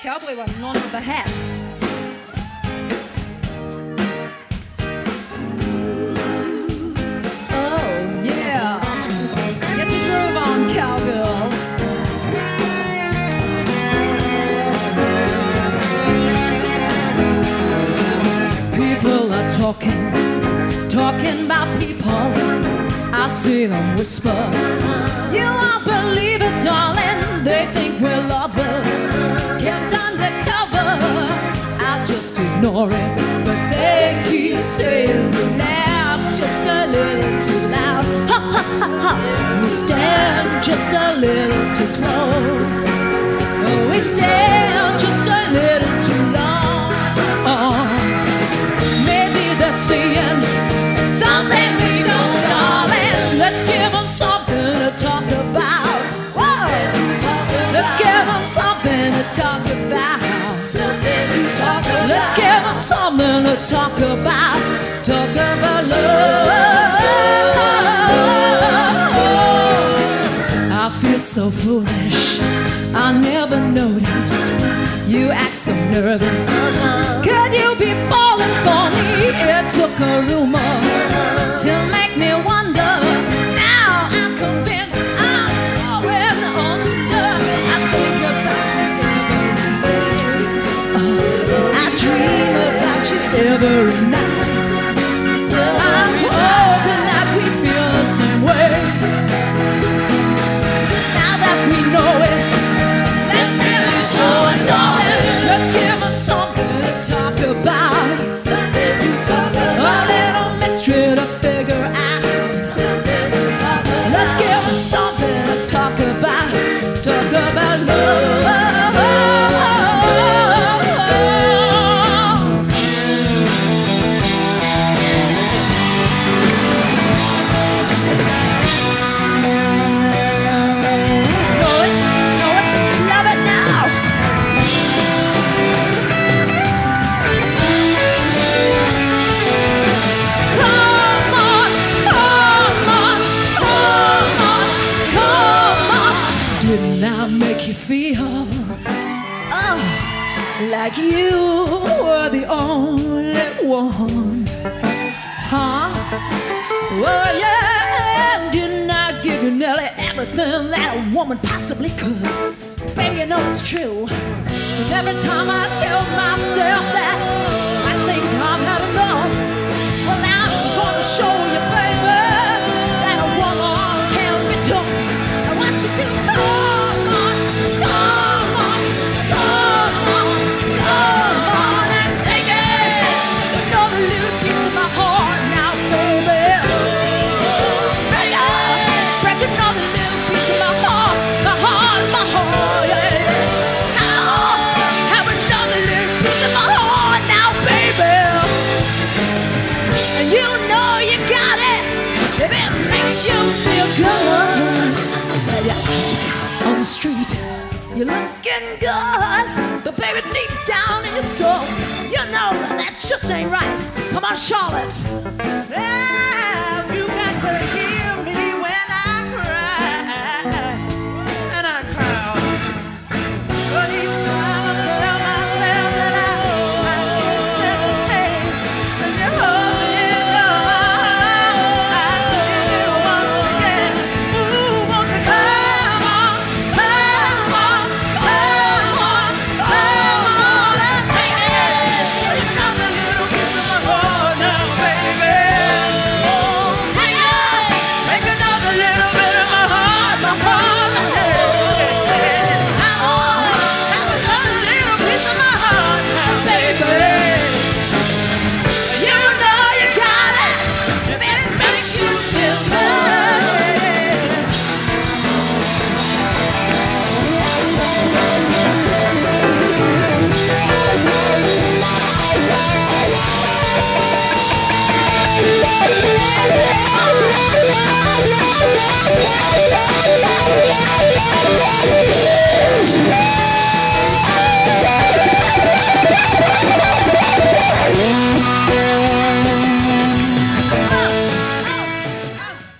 cowboy one, none with the hat. Oh, yeah. Get your groove on, cowgirls. People are talking about people. I see them whisper. You won't believe it, darling. They think we're lovers, kept undercover. I just ignore it, but they keep saying we laugh just a little too loud. Ha ha ha ha. We stand just a little too close. Oh, we stand just a little too long. Oh, maybe they're seeing something we don't, darling. Let's give them something to talk about. Whoa. Let's give them something to talk about. Let's give them something to talk about. Talk about love. I feel so foolish. I never noticed you act so nervous. Could you be falling for me? It took a rumor to make me wonder. Now I'm convinced I'm going under. I think about you every day. Oh, I dream about you every night. I'm hoping that we feel the same way. Now that we know it, let's really show it, darling. Let's give them something to talk about. Something to talk about. A little mystery to figure out. Something to talk about. Let's give them something to talk about. Talk about love. Feel like you were the only one, huh? Oh yeah, didn't I give you nearly everything that a woman possibly could? Baby, you know it's true. But every time I tell myself that I think I've had enough, well now I'm gonna show you, baby, that a woman can be tough. I want you to come. On the street, you're looking good, but baby, deep down in your soul, you know that just ain't right. Come on, Charlotte. Yeah.